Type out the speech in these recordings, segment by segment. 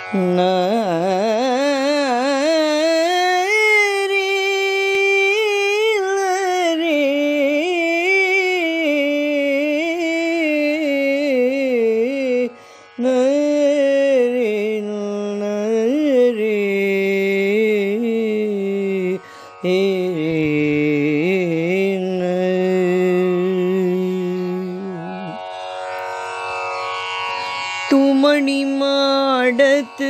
துமணி மாடத்து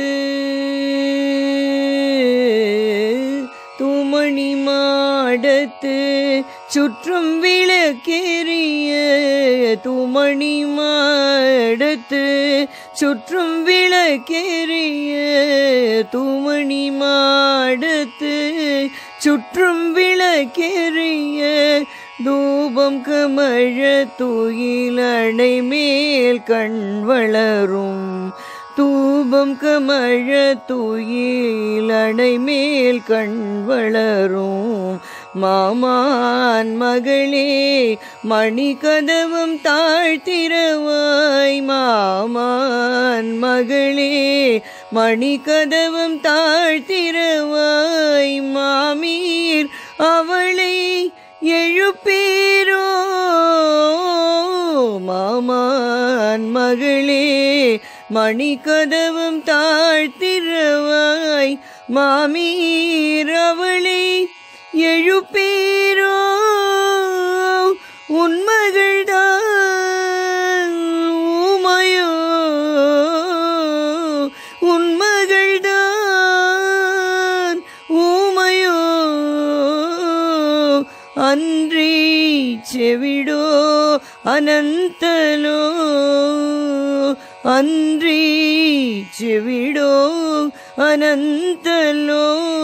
சுற்றும் விளக்கெரிய துமணி மாடத்து சுற்றும் விளக்கெரிய துமணி மாடத்து சுற்றும் விளக்கெரிய தூபம் கமழ துயிலடை மேல் கண் வளரும் தூபம் கமழ துயிலடை மேல் கண் வளரும் மாமான் மகளே மணி கதவம் தாழ்த்திரவாய் மாமான் மகளே மணி கதவம் தாழ்த்திரவாய் மாமீர் அவளை எழுப்பீரோ மாமான் மகளே மணி கதவம் தாழ்த்திரவாய் மாமீர் அவளை எழுப்பீரோ உன்மகள்தான் ஊமையோ உன்மகள்தான் ஊமையோ அன்றி செவிடோ அனந்தலோ அன்றி செவிடோ அனந்தலோ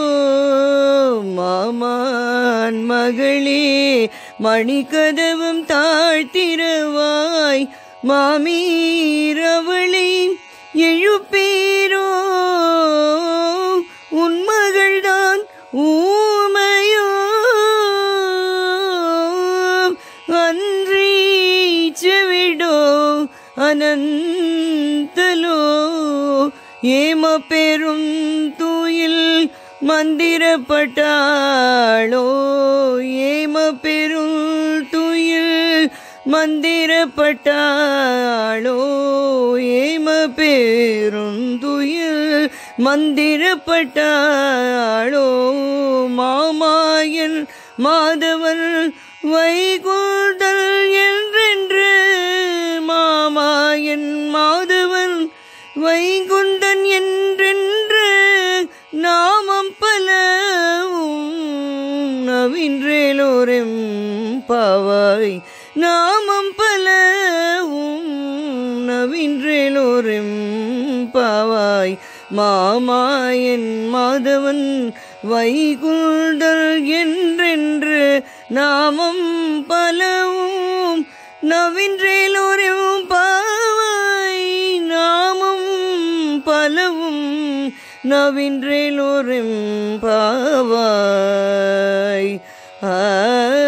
மாமான் மகளே மணி கதவம் தாழ்த்திரவாய் மாமீர் அவளை எழுப்பீரோ உன்மகள்தான் ஊமையோ அன்றி செவிடோ அனந்தலோ ஏம பெரும் தூயில் மந்திரப்பட்டாளோ ஏம பெரும் தூயில் மந்திரப்பட்டாளோ ஏம பெருந்துயில் மந்திரப்பட்டாளோ மாமாயன் மாதவன் வைகுந்தல் என்றென்று மாமாயன் மாதவன் வைகுந்தன் என்றென்று நாமம் பலவும் நவின்றேலோரெம் பாவாய் நாமம் பலவும் நவின்றேலோரெம் பாவாய் மாமாயன் மாதவன் வைகுந்தல் என்றென்று நாமம் பலவும் நவின்றேலோரெம் பாவாய் நாமம் பலவும் நவின்றேலோரெம் பாவாய்